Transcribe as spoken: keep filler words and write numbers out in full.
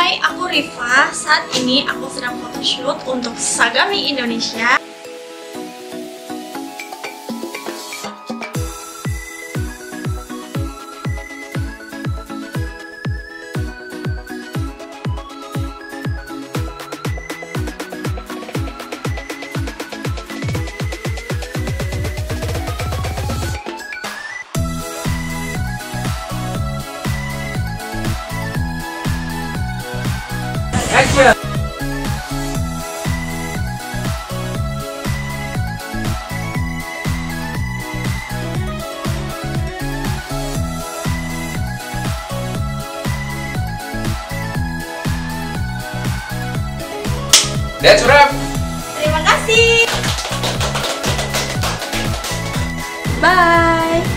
Hai, aku Riva. Saat ini aku sedang photoshoot untuk Sagami Indonesia. Action! That's a wrap! Terima kasih. Bye.